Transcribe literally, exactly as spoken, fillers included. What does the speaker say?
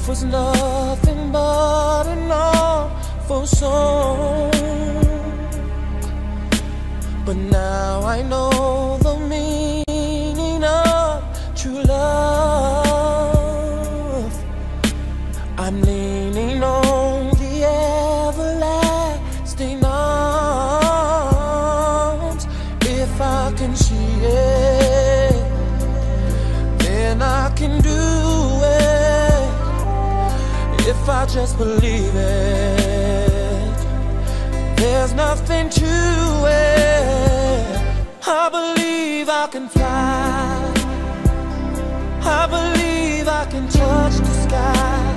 life was nothing but an awful song. But now I know the meaning of true love. I'm leaning on the everlasting arms. If I can see it, then I can do it. If I just believe it, there's nothing to it. I believe I can fly. I believe I can touch the sky.